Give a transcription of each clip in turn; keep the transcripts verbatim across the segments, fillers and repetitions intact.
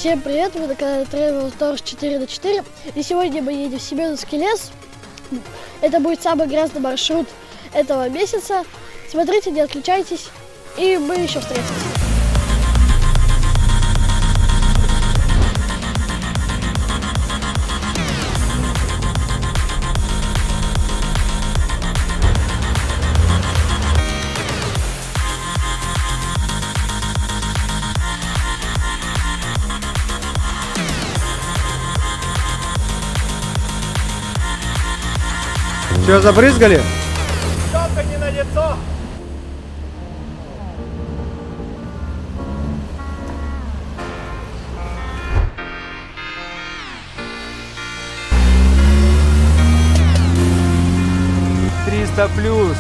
Всем привет, мы на канале Travel Tours четыре на четыре, и сегодня мы едем в Семеновский лес. Это будет самый грязный маршрут этого месяца. Смотрите, не отключайтесь, и мы еще встретимся. Все, забрызгали? Только не на лицо! триста плюс.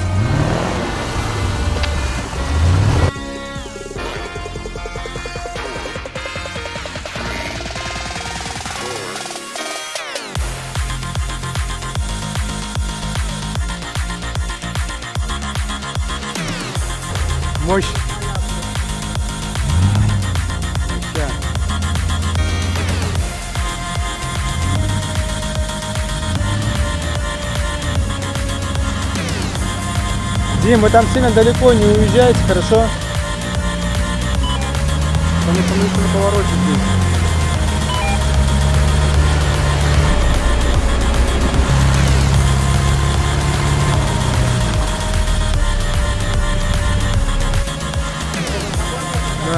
Мощь. Ща. Дим, вы там сильно далеко не уезжаете, хорошо? Потому что мы еще на повороте здесь. Да.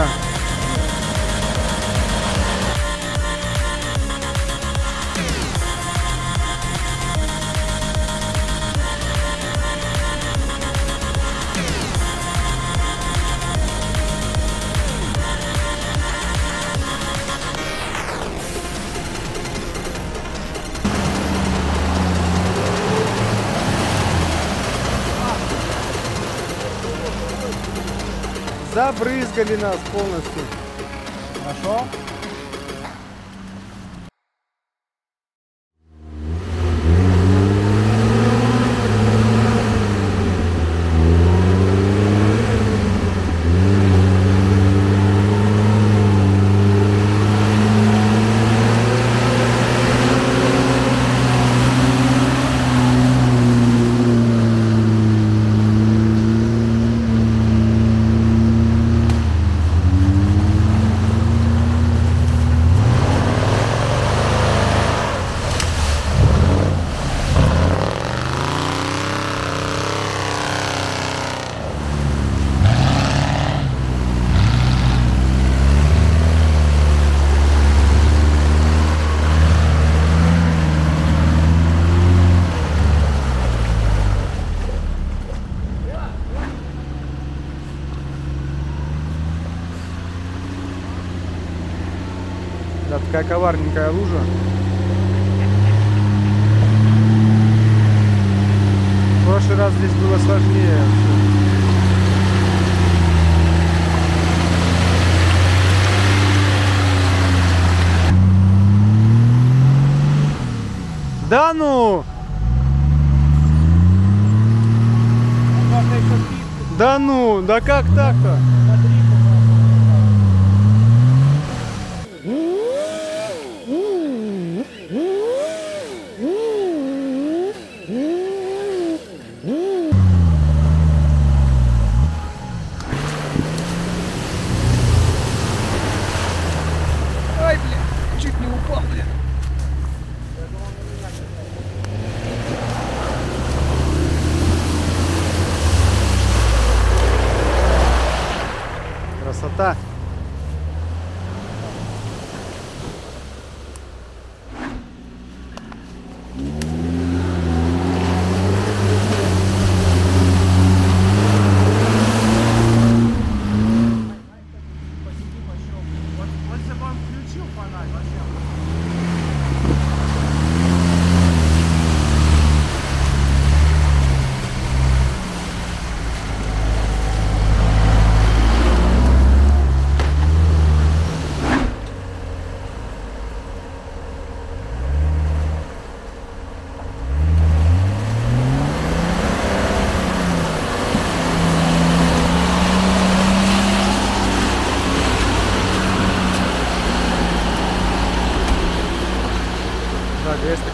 Забрызгали нас полностью. Хорошо? Да, такая коварненькая лужа. В прошлый раз здесь было сложнее. Да ну! Да ну, да как так-то? Ай, бля, чуть не упал, бля. Красота!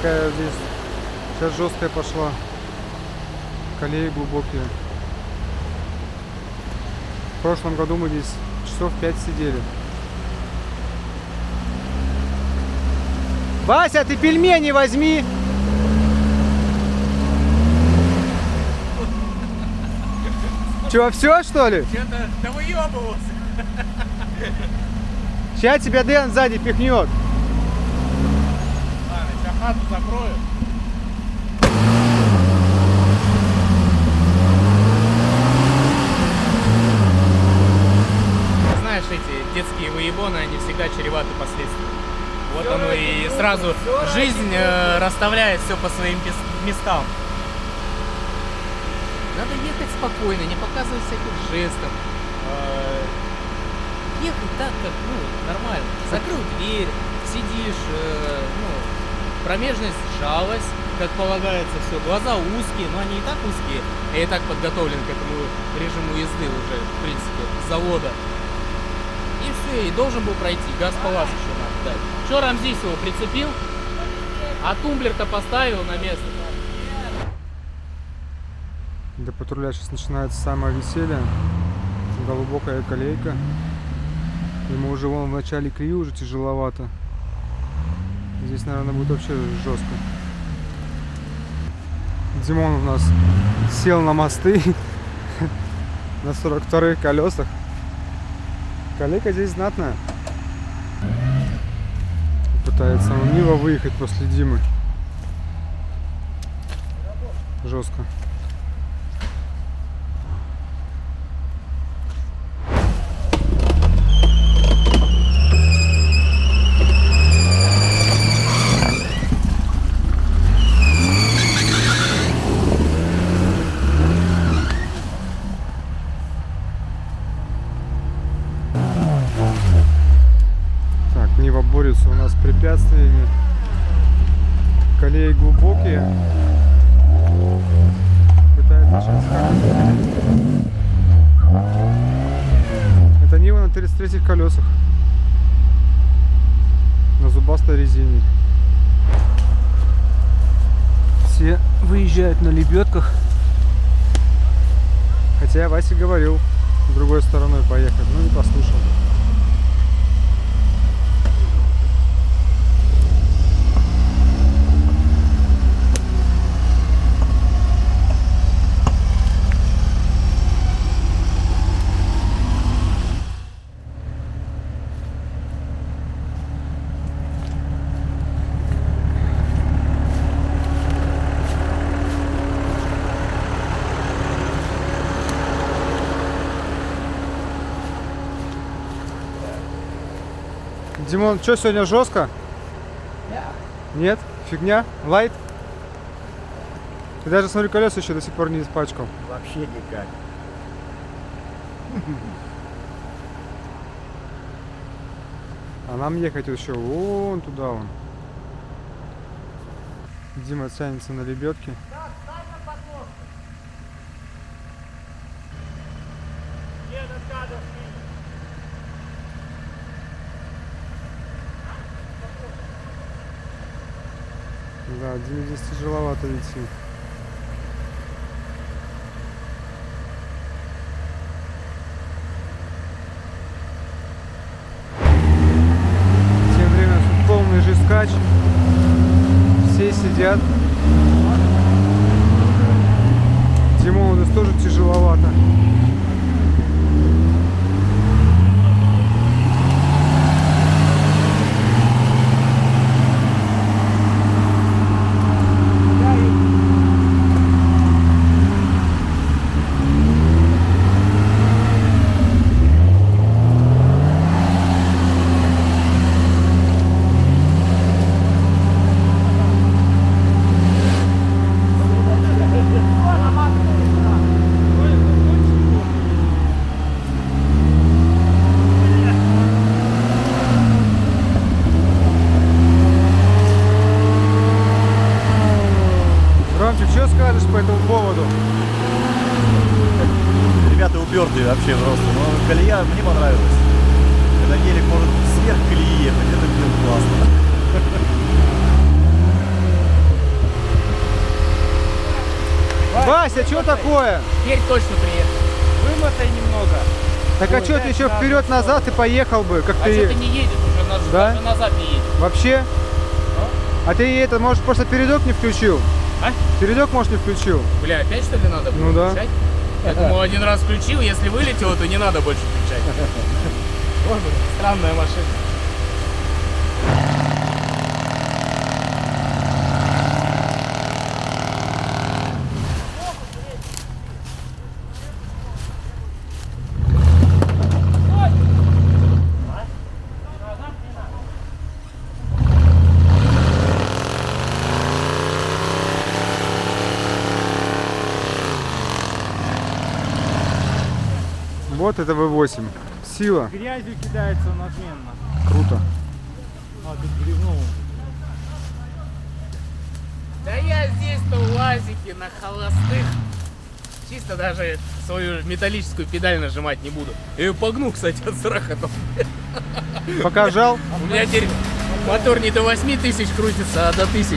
такая здесь сейчас жесткая пошла. Колеи глубокие. В прошлом году мы здесь часов пять сидели. Вася, ты пельмени возьми! Чего, все что ли? Что-то да выебывался. Сейчас тебя Дэн сзади пихнет. Ладно, сейчас хату закрою. Знаешь, эти детские выебоны, они всегда чреваты последствиями. Вот оно и сразу жизнь э, расставляет все по своим местам. Надо ехать спокойно, не показывать всяких жестов. Э, ехать так, как, ну, нормально. Закрыл дверь, сидишь, э, ну, промежность сжалась, как полагается, все. Глаза узкие, но они и так узкие. Я и так подготовлен к этому режиму езды уже, в принципе, с завода. И все, и должен был пройти. Газ по вас еще надо дать. Че, Рамзис его прицепил? А тумблер-то поставил на место. До патруля сейчас начинается самое веселье. Глубокая колейка. Ему уже вон в начале колеи уже тяжеловато. Здесь, наверное, будет вообще жестко. Димон у нас сел на мосты на сорок вторых колесах. Колейка здесь знатная. Пытается он мило выехать после Димы. Жестко. Борется у нас с препятствиями. Колеи глубокие. Пытается сейчас скакать. Это Нива на тридцать третьих колесах. На зубастой резине. Все выезжают на лебедках. Хотя я Васе говорил другой стороной поехать, но не послушал. Димон, что сегодня жестко? Нет? Фигня? Лайт? Ты даже, смотри, колеса еще до сих пор не испачкал. Вообще никак. А нам ехать еще вон туда вон. Дима тянется на лебедке. Да, Диме здесь тяжеловато идти. Тем временем тут полный жескач. Все сидят. Димону здесь тоже тяжеловато. Что скажешь по этому поводу? Ребята упертые вообще просто, но колея мне понравилась. Когда гелик может сверх колеи ехать, это, блин, классно. Вася, что такое? Теперь точно приехал. Вымотай немного. Так а что ты еще вперед-назад и поехал бы, как А ты... что ты не едешь уже, наз- Да? даже назад не едешь. Вообще? А ты это, может, просто передок не включил? А? Передок, может, не включил? Бля, опять что ли надо было Ну да. включать? Я думал, один раз включил, если вылетело, то не надо больше включать. Ой, блин, странная машина. Вот это вэ восемь. Сила. Грязью кидается он отменно. Круто. А, тут грязнул. Да я здесь-то в УАЗике на холостых. Чисто даже свою металлическую педаль нажимать не буду. Я ее погну, кстати, от страха. Пока жал. У меня теперь мотор не до восьми тысяч крутится, а до тысячи.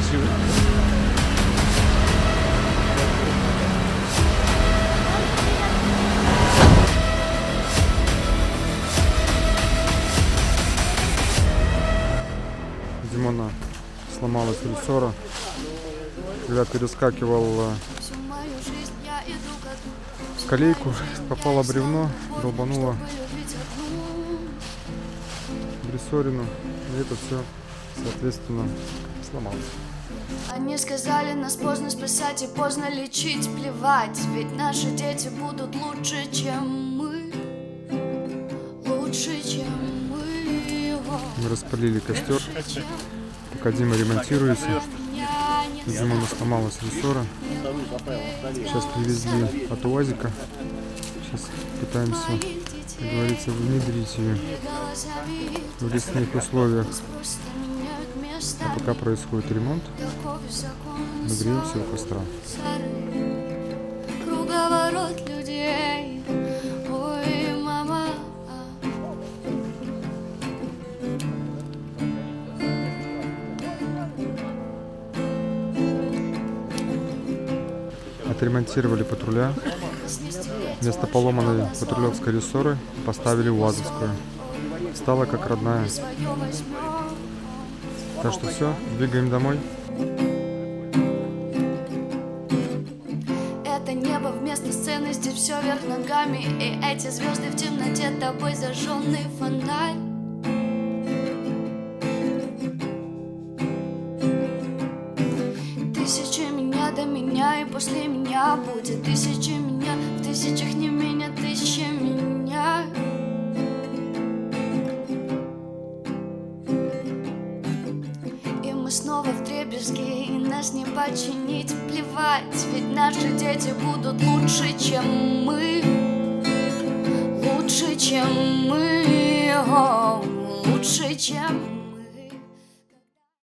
Димона сломалась рессора, когда перескакивал э, в колейку, попало бревно, долбануло в рессорину, и это все, соответственно, сломалось. Они сказали, нас поздно спасать и поздно лечить, плевать, ведь наши дети будут лучше, чем мы, лучше, чем мы. Мы распалили костер, пока Дима ремонтируется. У Димона сломалась рессора. Сейчас привезли от УАЗика. Сейчас пытаемся, как говорится, внедрить ее в лесных условиях. А пока происходит ремонт, мы греемся у костра. Круговорот людей, ой, мама. Отремонтировали патруля. Вместо поломанной патрулевской рессоры поставили УАЗовскую. Стала как родная. Так что все, двигаем домой. Это небо вместо сцены, здесь все вверх ногами. И эти звезды в темноте, тобой зажженный фонарь. Тысячи меня до меня, и после меня будет тысячи меня. В тысячах не меня, тысячи меня. И мы снова вдребезги, и нас не починить, плевать, ведь наши дети будут лучше, чем мы, лучше, чем мы, о, лучше, чем мы.